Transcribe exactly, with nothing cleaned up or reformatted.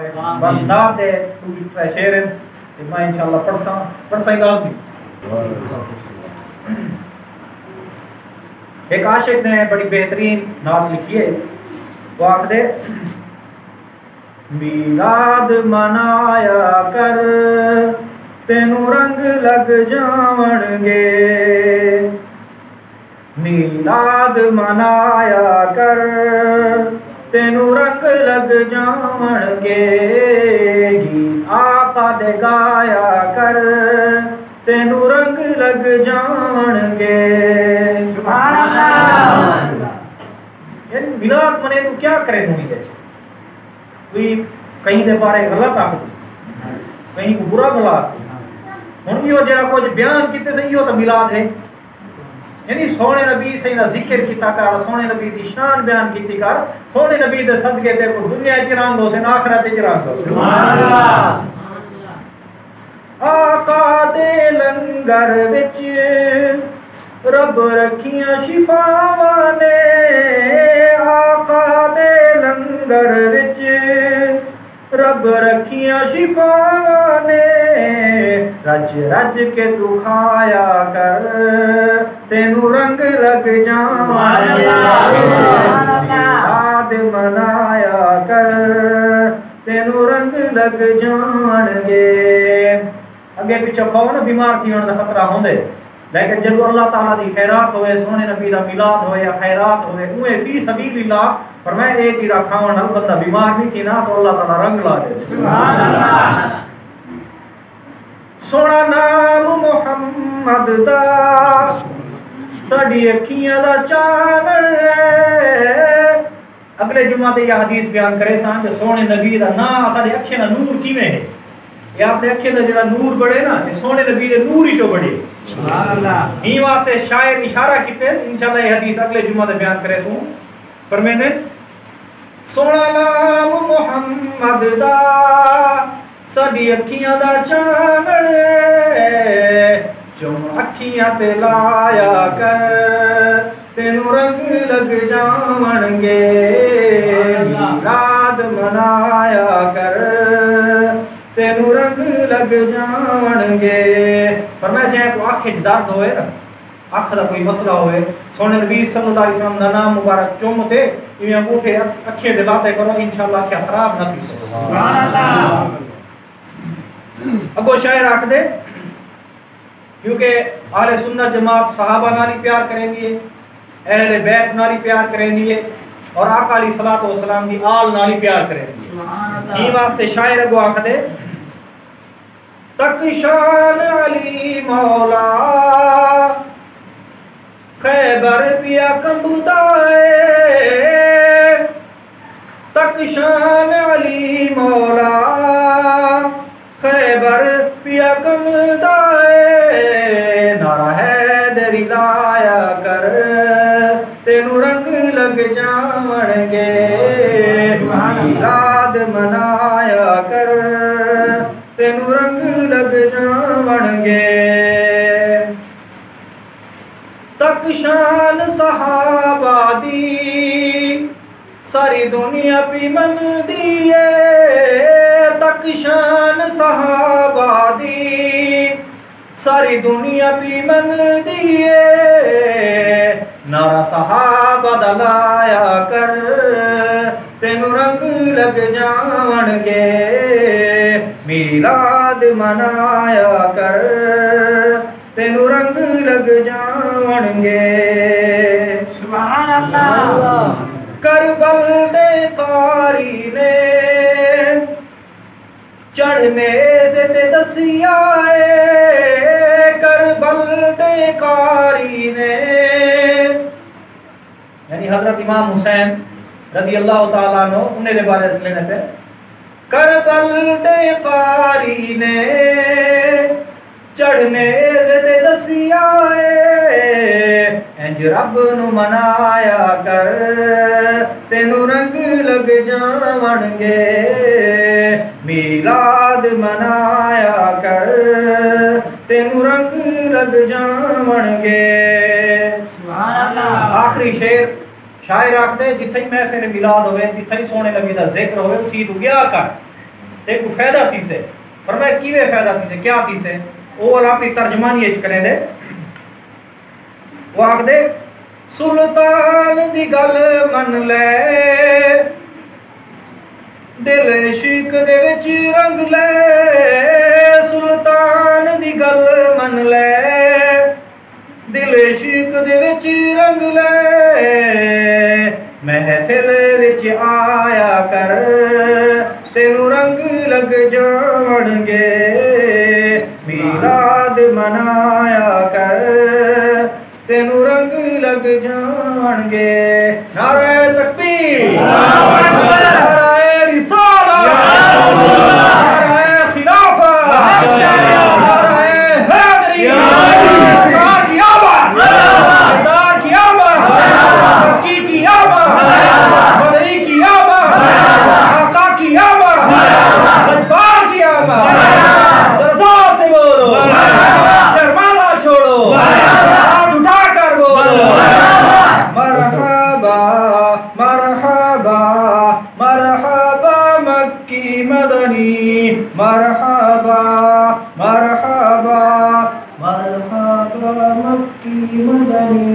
بندہ دے تو شعر ہے میں انشاءاللہ پڑھساں پڑھساں لازمی. ایک عاشق نے بڑی بہترین نعت لکھی ہے. وہ آخدے میلاد منایا کر تینوں رنگ لگ جاون گے, میلاد منایا کر تینوں رنگ لگ جاون گے, آقا دے گایا کر تینوں رنگ لگ جاون گے. سبحان اللہ. یعنی میلاد منے تو کیا کرے دنیا دے کوئی کہیں دے بارے غلط آخر کہیں کو برا بلا ہوں یہ جڑا کچھ بیان کیتے سے یہ تو میلاد ہے. یعنی سونے نبی سے نہ ذکر کیتا کر, سونے نبی دی شان بیان کیتی کر, سونے نبی دے صدقے تے کو دنیا وچ راند ہو سے آخرت وچ راند ہو. سبحان اللہ. آقا دے لنگر وچ رب رکھیاں شفاواں نے, آقا دے لنگر وچ رب رکھیاں شفاواں نے, رج رج کے تو کھایا کر تینوں رنگ لگ جاون گے, میلاد منایا کر تینوں رنگ لگ جاون گے. اگے پیچھے کھاؤ نا بیمار تھی ہونے کا خطرہ ہوندے, لیکن جب اللہ تعالیٰ دی خیرات ہوئے, سونے نبی دا میلاد ہوئے یا خیرات ہوئے, اوہ فی سبیل اللہ فرمائے اے چیزا کھاون نال بندہ بیمار نہیں تھی نا تو اللہ تعالیٰ رنگ لا دے. سبحان اللہ. سونا نام محمد دا ساڈی اکھیاں دا چانن ہے. اگلے جمعہ تے یہ حدیث بیان کرے سان کہ سونے نبی دا نام ساڈی اکھیاں دا نور کیویں ہے. یہ اپنے اکھے دا جڑا نور بڑے نا یہ سونے نبی دے نور ہی تو بڑے. سبحان اللہ. ہی واسطے شاعر اشارہ کیتے انشاءاللہ یہ حدیث اگلے جمعہ تے بیان کرے سوں. فرمیندے سونا نام محمد دا ساڈی اکھیاں دا چانن چم اکھیاں تے لایا کر تینوں رنگ لگ جاون گے, میلاد منایا کر تینوں رنگ لگ جاون گے. پر میں جائیں تو آنکھ وچ درد ہوئے نا, آنکھ دا کوئی مسئلہ ہوئے, سونے نبی صلی اللہ علیہ وسلم دا نام مبارک چوم تے ایویں انگوٹھے اکھے دے لاتے کرو انشاءاللہ اکھیاں خراب نہ تھی سکے. سبحان اللہ. اگو شاعر آکھ دے کیونکہ اہل سنت جماعت صحابہ نالی پیار کریں دیئے, اہل بیت نالی پیار کریں دیئے, اور آقا علیہ الصلوۃ والسلام دی آل نالی پیار کریں دیئے. سبحان اللہ. یہ واسطے شاعر اگو آکھ دے تک شان علی مولا خیبر پیا کمبدائے, تک شان علی مولا خیبر پیا کمبدائے, نعرہ حیدری لایا کر تینوں رنگ لگ جاون گے, میلاد منایا کر تینوں رنگ لگ جاون گے. تک شان صحابہ دی ساری دنیا پی من دیے, تک شان صحابہ دی ساری دنیا پی من دیے, نعرہ صحابہ دا لایا کر تینوں رنگ لگ جاون گے, میلاد منایا کر تینوں رنگ لگ جاون گے. سبحان اللہ. کربل دے قاری نے چڑھنے سے تے دسیا ہے, کربل دے قاری نے یعنی حضرت امام حسین رضی اللہ تعالیٰ عنہ انہیں لے بارے اس لینے پہ کربل دے قاری نے چڑھنے سے دسیا ہے, انج رب نو منایا کر تینوں رنگ لگ جاون گے, میلاد منایا کر تینوں رنگ لگ جاون گے. سبحان اللہ. آخری شعر شاعر آکھ دے جتھے ہی محفل میلاد ہوئے, جتھے ہی سونے نبی دا ذکر ہوئے, اتھی تو گیا کر ایک فائدہ تھی سے فرمایا کیویں فائدہ تھی سے کیا تھی سے وہ اپنی ترجمانی اچ کریں دے وہ آکھ دے سلطان دی گل من لے دل عشق دے وچ رنگ لے سلطان دی گل من لے دل عشق دے وچ رنگ لے محفل وچ آیا کر تینوں رنگ لگ جان گے میلاد منایا کر تینوں رنگ لگ جان گے نعرہ تکبیر نعرہ رسالہ نعرہ خلافت نعرہ حیدری سردار کی آمد سردار کی آمد مکی کی آمد مدنی کی آمد آقا کی آمد مجبار کی آمد زرزار سے بولو شرمانا چھوڑو ہاتھ اٹھا کر بولو مرحبا مرحبا مرحبا مکی مدنی مرحبا مرحبا مرحبا مکی مدنی